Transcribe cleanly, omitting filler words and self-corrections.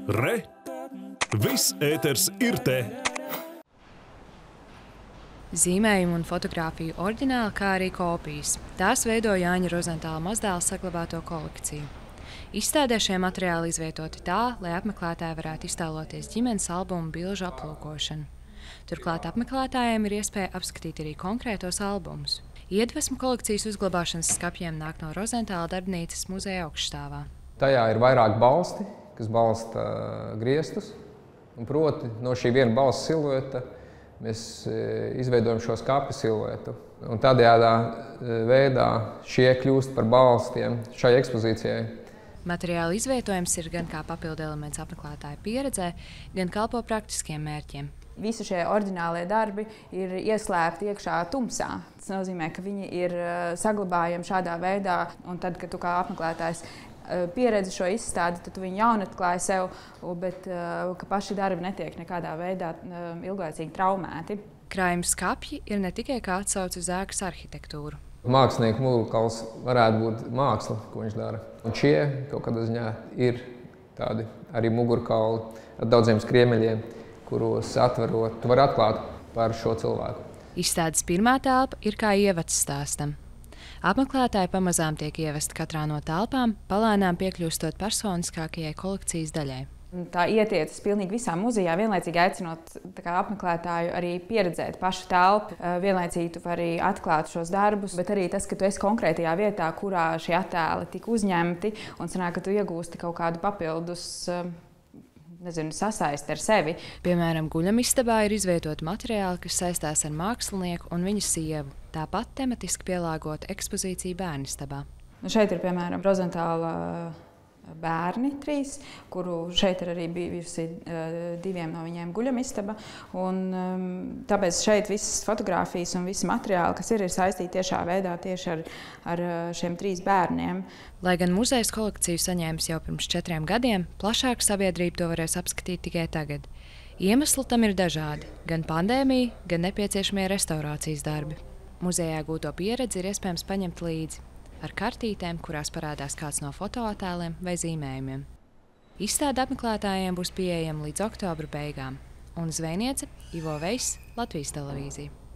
Re! Viss ēters ir te! Zīmējumu un fotogrāfiju oriģināli, kā arī kopijas. Tās veido Jāņa Rozentāla mazdēla saglabāto kolekciju. Izstādē šie materiāli izvietoti tā, lai apmeklētāji varētu iztēloties ģimenes albumu bilžu aplūkošanu. Turklāt apmeklētājiem ir iespēja apskatīt arī konkrētos albumus. Iedvesmu kolekcijas uzglabāšanas skapjiem nāk no Rozentāla darbnīcas muzeja augšstāvā. Tajā ir vairāk balsti, kas balsta griestus. Proti, no šī viena balsta silueta mēs izveidojam šo skapja siluetu. Un tādējādā veidā šie kļūst par balstiem šai ekspozīcijai. Materiāla izvietojums ir gan kā papildu elements apmeklētāju pieredzē, gan kalpo praktiskiem mērķiem. Visi šie oriģinālie darbi ir ieslēpti iekšā tumsā. Tas nozīmē, ka viņi ir saglabājami šādā veidā, un tad, kad tu kā apmeklētājs pieredzi šo izstādi, tad tu viņu jaunatklāji sev, bet ka paši darbi netiek nekādā veidā ilglaicīgi traumēti. Krājuma skapji ir ne tikai kā atsauce uz ēkas arhitektūru. Mākslinieka mugurkauls varētu būt māksla, ko viņš dara. Un šie kaut kādā ziņā ir tādi arī mugurkauli ar daudziem skriemeļiem, kuros atverot, tu vari atklāt par šo cilvēku. Izstādes pirmā telpa ir kā ievads stāstam. Apmeklētāji pamazām tiek ievesti katrā no telpām, palēnām piekļūstot personiskākajai kolekcijas daļai. Tā ietiecas pilnīgi visā muzejā, vienlaicīgi aicinot apmeklētāju arī pieredzēt pašu telpu. Vienlaicīgi tu vari atklāt šos darbus, bet arī tas, ka tu esi konkrētajā vietā, kurā šie attēli tika uzņemti, un sanāk, ka tu iegūsti kaut kādu papildus sasaisti ar sevi. Piemēram, guļamistabā ir izvietoti materiāli, kas saistās ar mākslinieku un viņa sievu. Tāpat tematiski pielāgota ekspozīcija bērnistabā. Šeit ir, piemēram, Rozentāla bērni 3, kuru šeit ir arī bijusi 2 no viņiem guļamistaba. Tāpēc šeit visas fotogrāfijas un visi materiāli, kas ir saistīti tiešā veidā tieši ar šiem 3 bērniem. Lai gan muzejs kolekciju saņēmis jau pirms 4 gadiem, plašāka sabiedrība to varēs apskatīt tikai tagad. Iemesli tam ir dažādi – gan pandēmija, gan nepieciešamie restaurācijas darbi. Muzejā gūto pieredzi ir iespējams paņemt līdzi ar kartītēm, kurās parādās kāds no fotoattēliem vai zīmējumiem. Izstāde apmeklētājiem būs pieejama līdz oktobra beigām. Un zvejniece Ivo Veiss, Latvijas televīzija.